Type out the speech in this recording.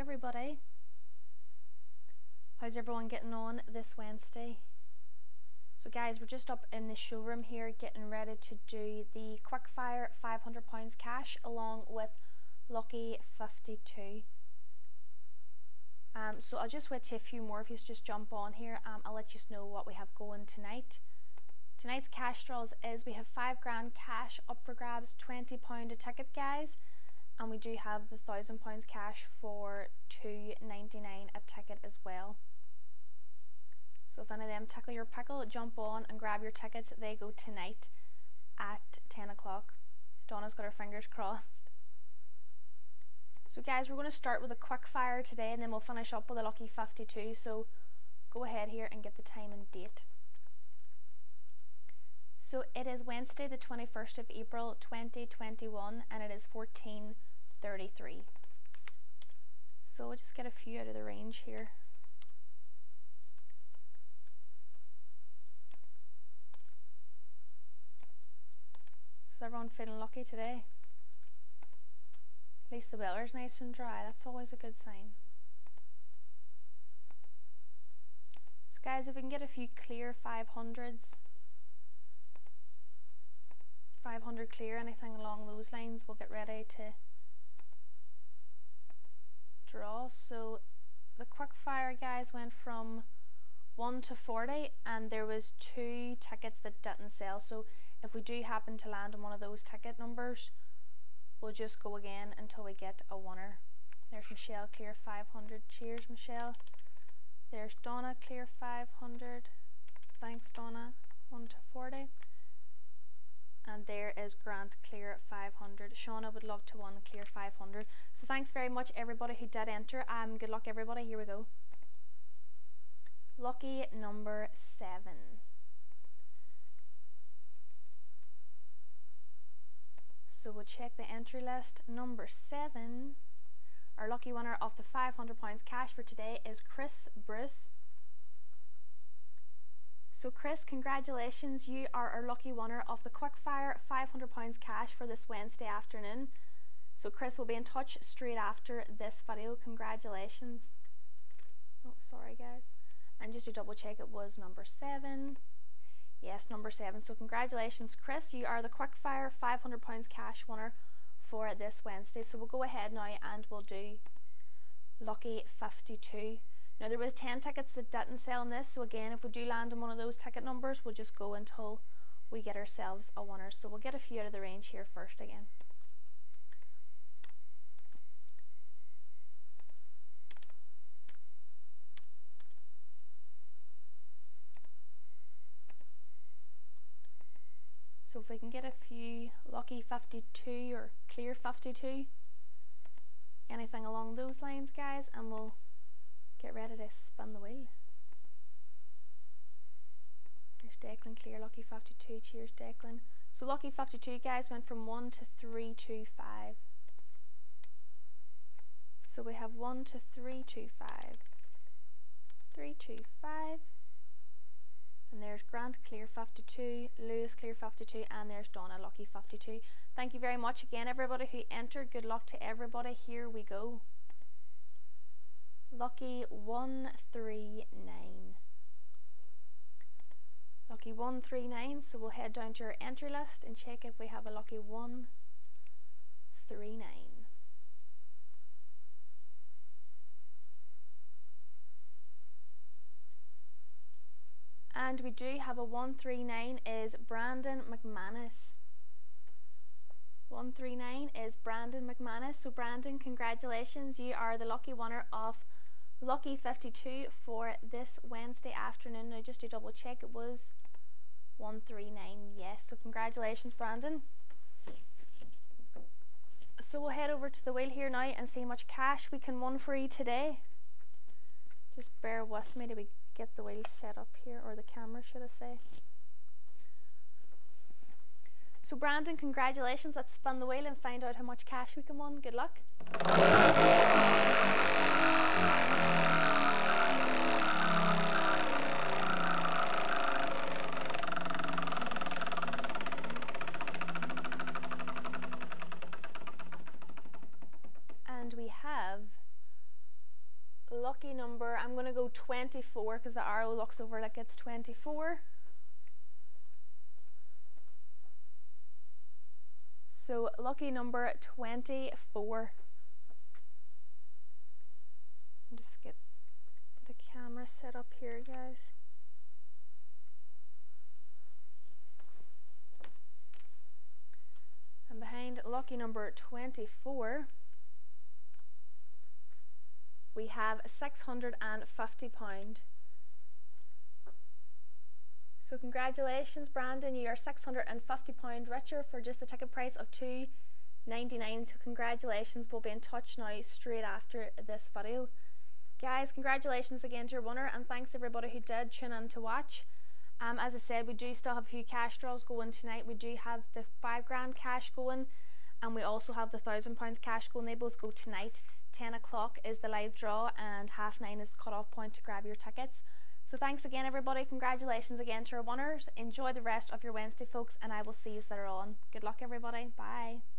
everybody. How's everyone getting on this Wednesday? So guys, we're just up in the showroom here getting ready to do the quickfire £500 cash along with Lucky 52. So I'll just wait till a few more of you just jump on here. I'll let you know what we have going tonight. Tonight's cash draws is we have £5 grand cash up for grabs, £20 a ticket guys. And we do have the £1,000 cash for £2.99 a ticket as well. So if any of them tickle your pickle, jump on and grab your tickets. They go tonight at 10 o'clock. Donna's got her fingers crossed. So guys, we're going to start with a quick fire today and then we'll finish up with a Lucky 52. So go ahead here and get the time and date. So it is Wednesday the 21st of April 2021 and it is 14:33. So we'll just get a few out of the range here. So everyone feeling lucky today? At least the weather's nice and dry, that's always a good sign. So guys, if we can get a few clear 500s, 500 clear, anything along those lines, we'll get ready to draw. So the quick fire guys went from 1 to 40 and there was 2 tickets that didn't sell. So if we do happen to land on one of those ticket numbers, we'll just go again until we get a winner. There's Michelle, clear 500. Cheers Michelle. There's Donna, clear 500. Thanks Donna. 1 to 40. And there is Grant, clear 500. Shauna would love to win clear 500. So thanks very much everybody who did enter. Good luck everybody. Here we go. Lucky number 7. So we'll check the entry list. Number 7. Our lucky winner of the £500 cash for today is Chris Bruce. So Chris, congratulations, you are our lucky winner of the quickfire £500 cash for this Wednesday afternoon. So Chris will be in touch straight after this video. Congratulations. Oh, sorry guys. And just to double check, it was number 7. Yes, number 7. So congratulations Chris, you are the quickfire £500 cash winner for this Wednesday. So we'll go ahead now and we'll do Lucky 52. Now there was 10 tickets that didn't sell in this, so again if we do land on one of those ticket numbers we'll just go until we get ourselves a winner. So we'll get a few out of the range here first again. So if we can get a few Lucky 52 or clear 52, anything along those lines guys, and we'll get ready to spin the wheel. There's Declan, clear Lucky 52. Cheers Declan. So Lucky 52 guys went from 1 to 325. So we have 1 to 325. 325. And there's Grant, clear 52. Lewis, clear 52. And there's Donna, Lucky 52. Thank you very much again everybody who entered. Good luck to everybody. Here we go. Lucky 139. Lucky 139. So we'll head down to our entry list and check if we have a lucky 139. And we do have a 139 is Brandon Mc Manus. 139 is Brandon Mc Manus. So Brandon, congratulations, you are the lucky winner of Lucky 52 for this Wednesday afternoon. Now just to double check, it was 139, yes, so congratulations Brandon. So we'll head over to the wheel here now and see how much cash we can win for you today. Just bear with me till we get the wheel set up here, or the camera should I say. So Brandon, congratulations, let's spin the wheel and find out how much cash we can win. Good luck. And we have lucky number, I'm going to go 24 because the arrow looks over like it's 24. So lucky number 24. I'll just get the camera set up here, guys. And behind lucky number 24, we have £650. So congratulations, Brandon, you are £650 richer for just the ticket price of $2.99. So congratulations, we'll be in touch now straight after this video. Guys, congratulations again to your winner, and thanks everybody who did tune in to watch. As I said, we do still have a few cash draws going tonight. We do have the £5 cash going, and we also have the £1,000 cash going. They both go tonight. 10 o'clock is the live draw, and 9:30 is the cut-off point to grab your tickets. So thanks again, everybody. Congratulations again to our winners. Enjoy the rest of your Wednesday, folks, and I will see you later on. Good luck, everybody. Bye.